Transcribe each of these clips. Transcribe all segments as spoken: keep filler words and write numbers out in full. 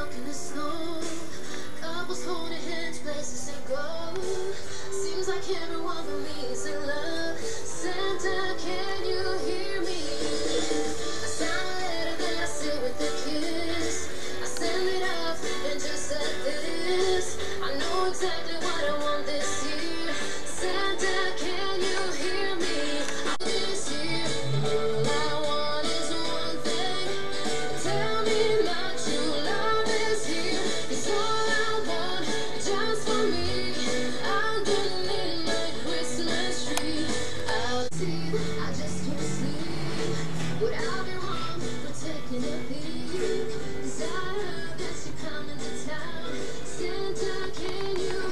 walking the snow. Couples holding hands, places to go. Seems like everyone for me is in love. Santa, can you hear me? I sign a letter, then I sit with the kiss. I send it off, and just like this, I know exactly what I want this year. Santa, can you hear me? This year, all I want is one thing. Tell me my true love is here. It's all I want, just for me. I'm gonna need my Christmas tree. I'll see, I just can't sleep without your arm protecting the peak. 'Cause I heard that you're coming to town. Santa, can you?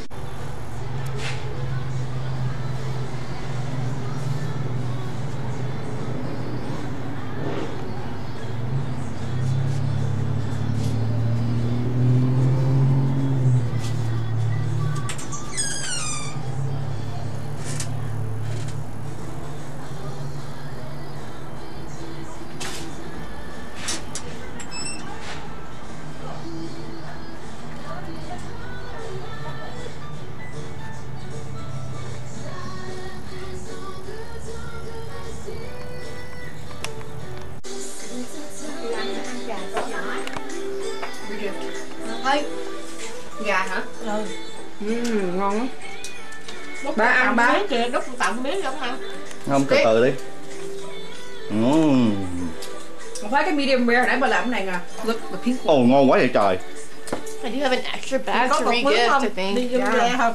Thấy gà hả? Ừ. Ừ, ngon lắm. Ba ăn ba kìa, đút tặng miếng không ăn. Không, từ từ đi. Uhm. Một phải cái medium rare hồi nãy bà làm cái này nè. Look, the pink. Ồ, ngon quá vậy trời. I do have an extra bag to re-gift, I think. Medium rare không?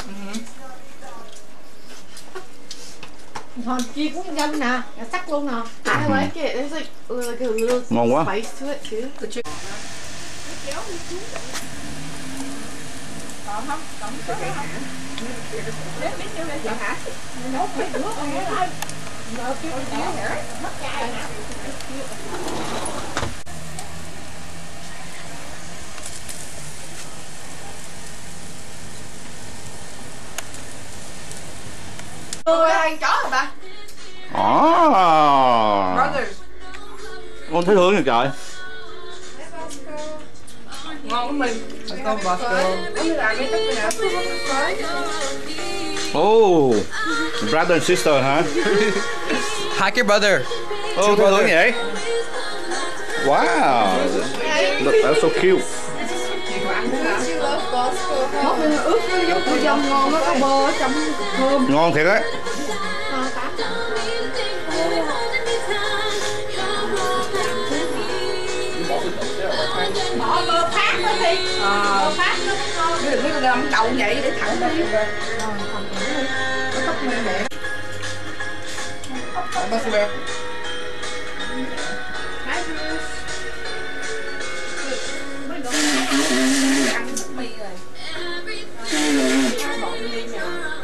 Thôi chia cũng nhân nè, sắc luôn nè. I like it. There's like like a little Ngon quá. spice to it too. Còn không? Còn cái hả? Biết biết nhiêu đây hả? Nấu biết nước rồi lại. Rồi kêu nó hả? Mất chai hả? Ôi ăn chó hả ba? À. Brothers. Con thấy thương vậy trời. Ngon của mình. Con bò sô. Có như là mấy tất cả. Oh, brother and sister hả? Hack your brother. Oh, thấy thương vậy? Wow, look, that's so cute. Mốt mình ướp nó giống củ dông ngon nó có bơ ở trong thơm. Ngon thiệt á. Bỏ bơ phát đó đi. Bơ phát nó ngon. Đừng có làm đậu vậy để thẳng đi. Rồi, thẳng đi. Nó tóc mềm mẹ. Bơ xì bè. Hai đứa. Mới đổ ăn bánh mì rồi. Bỏ đi nè.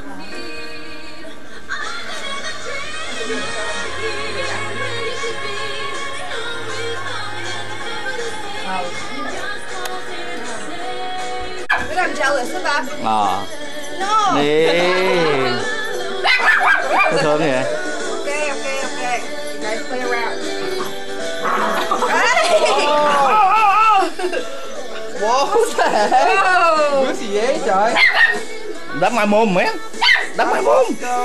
But I'm jealous of that. À. No. Đi. Thấy thương vậy? Okay, okay, okay. You guys play around. Hey! Wow, Whoa! cái gì vậy trời? Đắp mai mồm mẹ. Đắp mai mồm.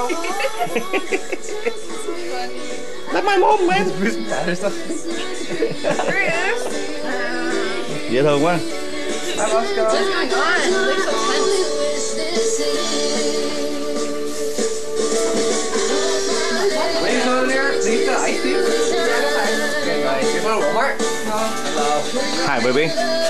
Đắp mai mồm mẹ. Dễ thương quá. Let's go. What's going on? You look so tense. Lấy hơn nha, lấy cái ice cream. Okay, guys, here's my Walmart. Hello. Hi baby.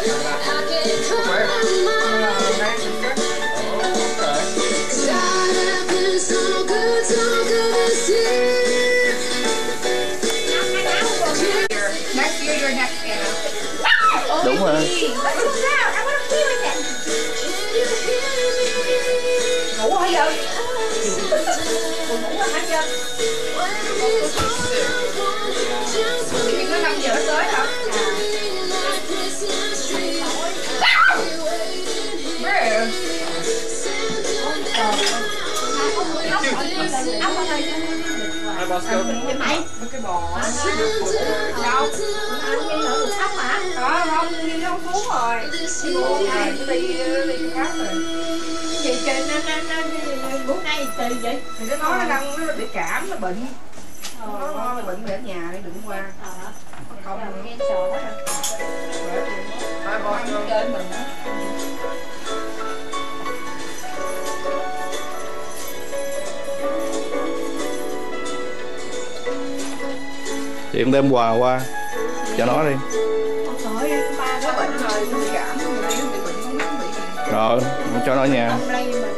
Next year, you're next Anna. Đúng rồi. Ngủ hả giờ? Ngủ hả giờ? Chuyện nó năm giờ nó tới hả? Where? Hi, Bosco. Mày Với cái bò á. đâu? Anh đi nữa thấp hả? Đó, không, đi nó không xuống rồi. Đi bộ này, đi đi khác rồi. Chị chơi nó nó nó bữa nay chơi vậy? Thì nó nói nó đang nó bị cảm, nó bệnh. Nó nói bệnh về ở nhà đi đừng qua. Không Nghe sợ quá. Hai con chơi mình đó. Chị em đem quà qua cho nó đi. Trời ơi, ba Nó bệnh rồi, nó bị cảm, nó bị bệnh, không biết nó bị gì. Rồi, cho nó nha. hôm nay mình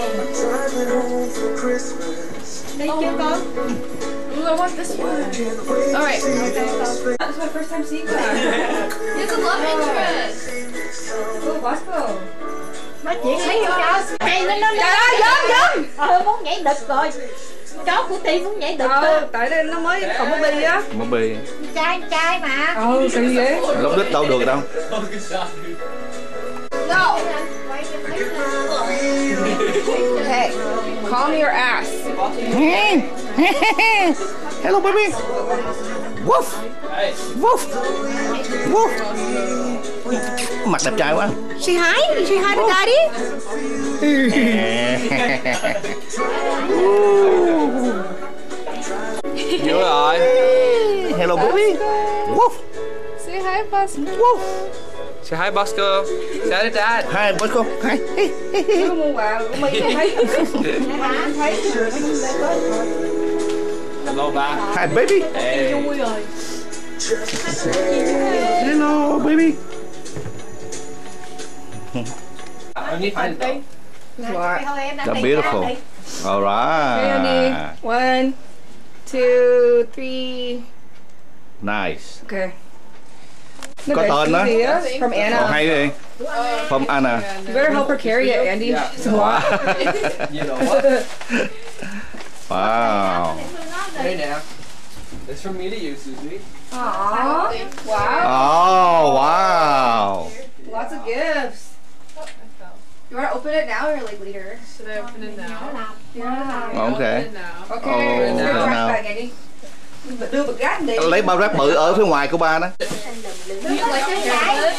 đi chưa con? Ooh, I want this one. Alright. That's my first time seeing that. It's a love interest. Oh, Bosco. Nói chuyện thấy không cho? Hay nó nó trời ơi, dớm dớm. Ờ, muốn nhảy đực rồi. Chó của Ti muốn nhảy đực. Ờ, tại đây nó mới còn có bi á. Mất bì. Trai trai mà. Ừ, kỳ vậy. Lúc đít đâu được đâu. Go. Hey, calm your ass. Hello baby. Woof. Woof. Woof. Mặt đẹp trai quá. Say hi. Say hi to daddy. Vô rồi. Hello baby. Woof. Say hi, Bosco. Woof. Say hi, Bosco. Say hi to Dad. Hai Bosco. Hai. Nó mua quà của mi thấy. Thấy. Hello, ba. Hi baby. Hey. Vui rồi. Hello baby. I need to find it. What? That's beautiful. All Okay, Andy. right. One, two, three. Nice. Okay. Có tên đó. From Còn Anna. hay đi. From Anna. You better help her carry it, Andy. Yeah. It's a lot. You know what? Wow. Hey now. It's from me to you, Susie. Aww. Wow. Oh, wow. Lots of gifts. You want to open it now or like later? Should I open it now? Yeah. Okay. Open it now. Okay. Oh, Let's do a now. trash bag, Andy. Đưa bịch rác đi. Lấy bao rác bự ở phía ngoài của ba đó. You like it,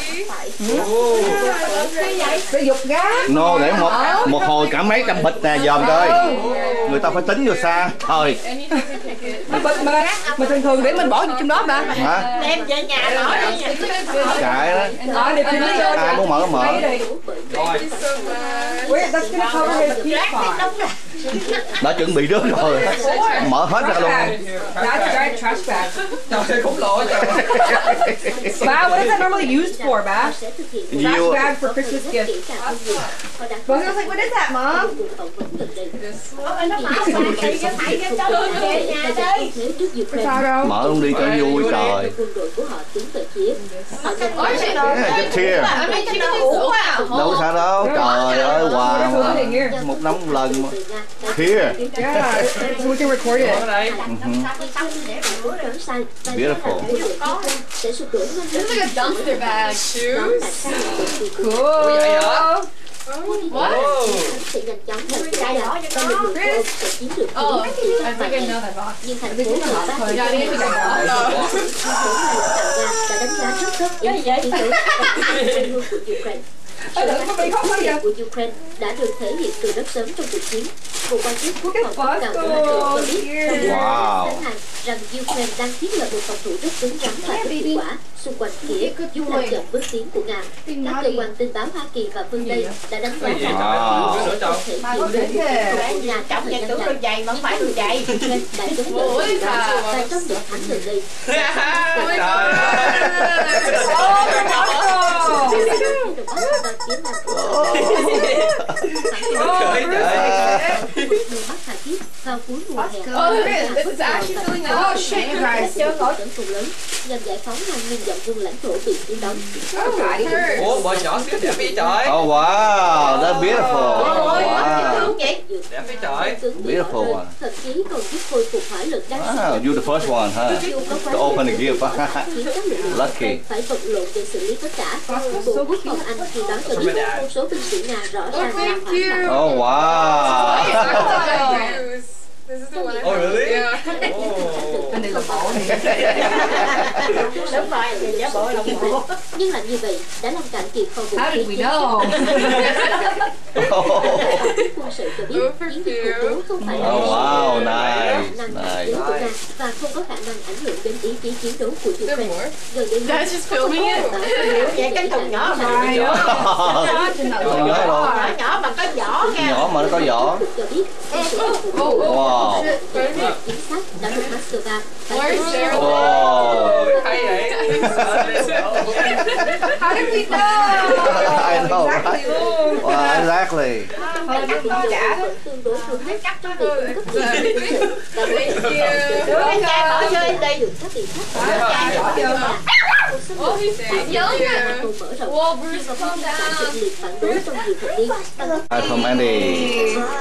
Để dục rác. No, để một một hồi cả mấy trăm bịch nè, dòm coi. Người ta phải tính vô xa. Thôi. Nó bịch mà mà thường thường để mình bỏ vô trong đó mà. Hả? Đem về nhà nói đi. Chạy đó. Ờ, để tìm lý do. Ai muốn mở mở. Rồi. Wait, that's gonna cover his peach bar. Đã chuẩn bị trước rồi. Mở hết ra luôn. That's a giant trash bag. Trời khủng lộ trời. Ba, what is that normally used for, Ba? Trash You, bag for Christmas gifts. But I was like, what is that, Mom? Sao đâu? mở luôn đi cho vui trời. Yeah, just here. Đâu có sao đâu. Trời ơi, quà mà. Một năm một lần mà. Here. Yeah, so we can record it. Ở đây. Mhm. Beautiful. It's like a dumpster bag. Shoes? Cool. What? Whoa. Oh, I think I know that box. Nhưng thành phố Hồ Bắc Yeah, I need to get that. đã đánh giá rất thấp ý kiến tới quê hương của Ukraine. Sự phát triển quốc gia của Ukraine đã được thể hiện từ rất sớm trong cuộc chiến. Một quan chức quốc phòng cấp cao của NATO cho biết trong cuộc Wow. tháng hai rằng Ukraine đang thiết lập một phòng thủ rất cứng rắn và rất hiệu quả xung quanh Kiev, giúp ngăn chặn bước tiến của Nga. Các cơ quan tình báo Hoa Kỳ và phương Tây đã đánh giá rằng Wow. Kiev sẽ không thể chịu được chiến thuật của Nga trong thời gian Tưởng dài. được giày mà không phải được giày. Ukraine đã chống đỡ Ôi, tình báo trời. và trong đợt thắng gần đây. Vào cuối mùa hè, Oh, it's actually filling up. Oh shit, you guys. tấn công lớn nhằm giải phóng hàng nghìn dặm vuông lãnh thổ bị chiếm đóng. Ủa, bờ nhỏ xíu đẹp vậy trời. Oh wow, that's beautiful. Wow. Đẹp vậy trời. Beautiful one. Thậm chí còn giúp khôi phục hỏa lực đang Wow, you're the first one, huh? To open the gift. khiến các lực lượng Lucky. phải vật lộn để xử lý tất cả. Bộ Quốc phòng Anh khi đó cho biết một số binh sĩ Nga rõ ràng là hoảng loạn. Oh wow. This is the one I Oh, really? Yeah. Anh này là bộ này. Đúng rồi, thì giả bộ là bộ. Nhưng làm như vậy đã làm cạn kiệt kho vũ How khí did we know? quân sự cho biết chiến dịch khủng bố không phải là Oh, wow, năng nice, lực nice. đến quốc gia và không có khả năng ảnh hưởng đến ý chí chiến đấu của Ukraine. Gần đây That's just filming it. vậy cái thùng nhỏ mà Right. Nhỏ luôn. nhỏ nhỏ mà có vỏ nha. Nhỏ mà nó có vỏ. Cho biết quân sự khủng bố Wow. chính xác đã được Moscow Wow. Hay vậy. How did we know? I know, Exactly right? luôn. Wow, exactly. Thôi chắc tôi đã tương đối xuống hết chắc trong việc cung cấp dịch vụ quân sự và đối tượng đưa cái chai bỏ vô em đây được các biện pháp chai bỏ vô Oh, he's saying mở you. rộng Whoa, Bruce, calm down. kịch liệt phản đối trong nhiều thập niên Hi from Andy.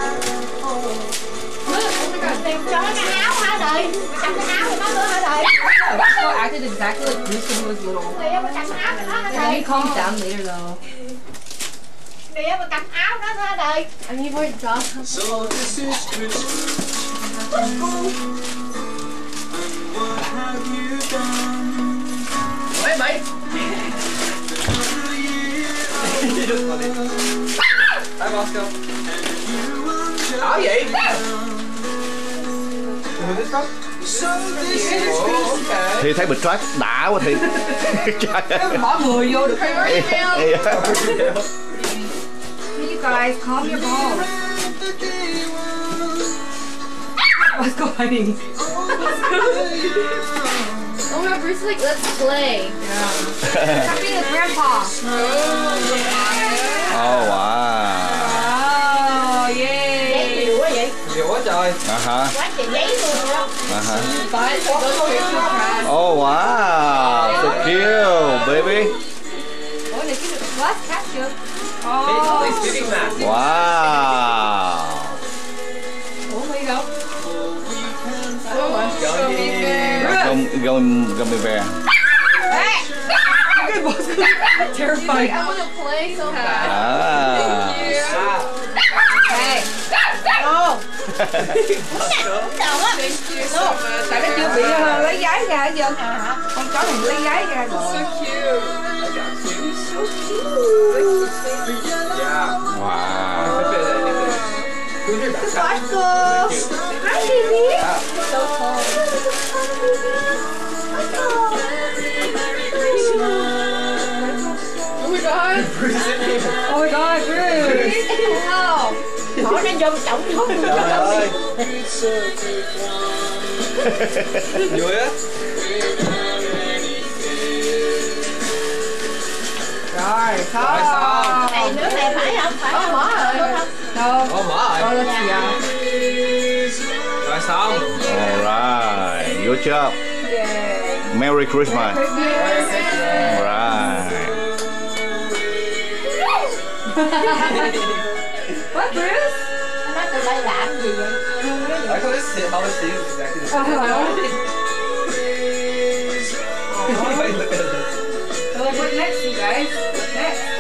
cho cái áo hả đời trong cái áo thì nó nữa hả đời That girl acted exactly like Bruce when he was little. người mà cầm áo thì nó hả And đời he calmed down later though. người mà cầm áo nó hả đời I need more dog. Mấy mấy. Hi Moscow. Áo gì? Who this from? Oh, okay. Thì thấy bịch track đã quá thì. Bỏ người vô được không? Hey, You guys, calm your balls. What's going on? Oh my God, Bruce is like, let's play. Happy as grandpa. Oh wow. Oh, giấy yay. nhiều quá vậy Nhiều quá trời. Uh-huh. quá trời giấy luôn đó Uh-huh. But go to your class. Oh wow. So cute, baby. Ủa, này cái glass capture. Please, Oh. please speaking that. Wow. Ủa, where you go? Oh, show me there. Gum, gum, gummy bear. Hey! Terrifying. I want to play so bad. Ah. Hey! đâu á Thank you so much. Tại nó chưa bị uh, lấy giấy ra hết trơn. Con chó này lấy giấy ra rồi. So cute. Yeah. Wow. Who's your backpack? Costco hi baby So cold. Oh my God. Oh my god, Bruce! wow họ nó vô trọng không Trời ơi. Vui á. Rồi, xong. này nữa này phải không phải không bỏ rồi Đâu? Ồ, mở Oh, rồi. let's see. Rồi xong. Alright. Good job. Yay. Merry Christmas. Christmas. Alright. What, Bruce? nó nói tụi bay làm gì vậy I thought this how this is exactly the same. Uh-huh. Wait, look at this. So like, what next, you guys? What next?